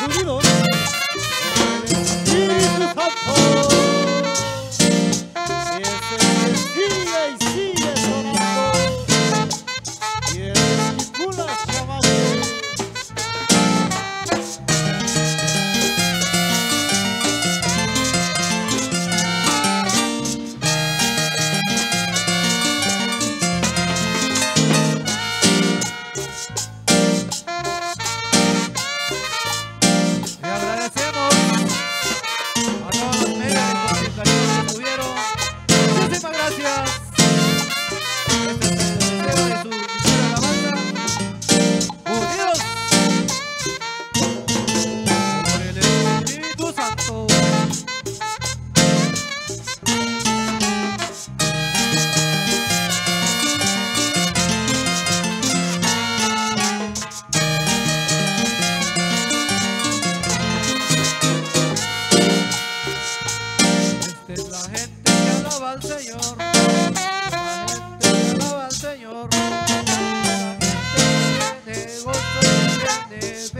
unidos por el Espíritu Santo. Y ese sigue y sigue sonando. Y el Nicolás Chamaque. Al Señor, la gente que alaba al Señor, la gente que tiene gozo y tiene fe,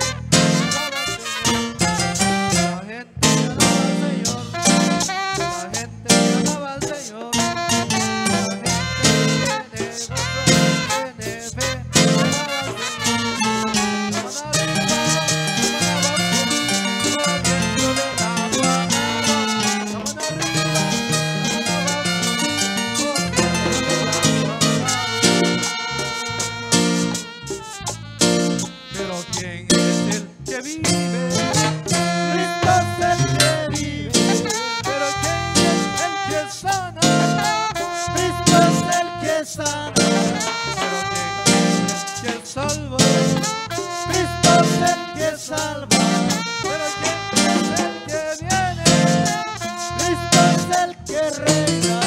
la gente que alaba al Señor, la gente que alaba al Señor, la gente que tiene gozo y tiene fe, alaba al Señor. Vamos arriba, vamos abajo, dentro de la palabra, vamos arriba. Pero ¿quién es el que vive? Cristo es el que vive. Pero ¿quién es el que sana? Cristo es el que sana. Pero ¿quién es el que salva? Cristo es el que salva. Pero ¿quién es el que viene? Cristo es el que reina.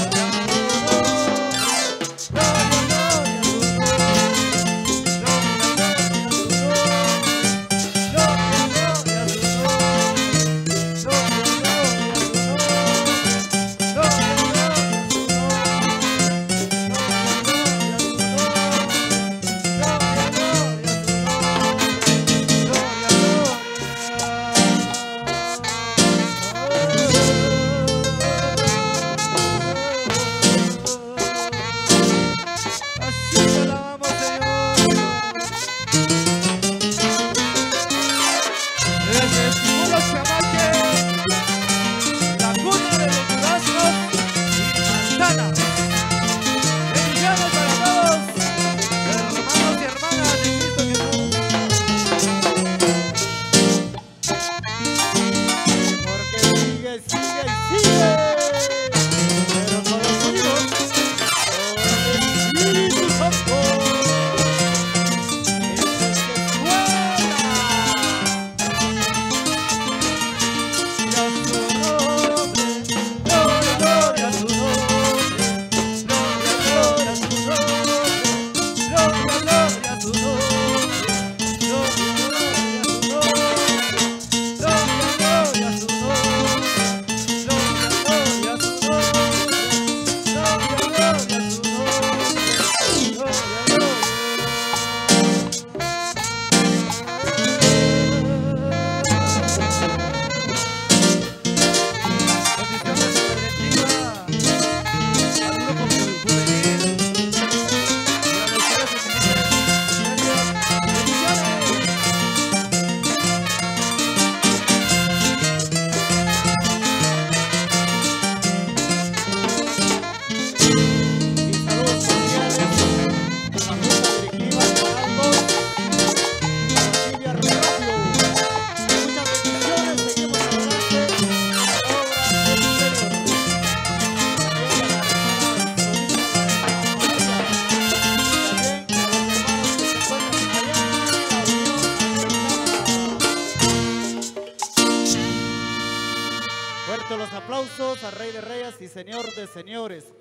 Fuerte los aplausos al Rey de Reyes y Señor de Señores.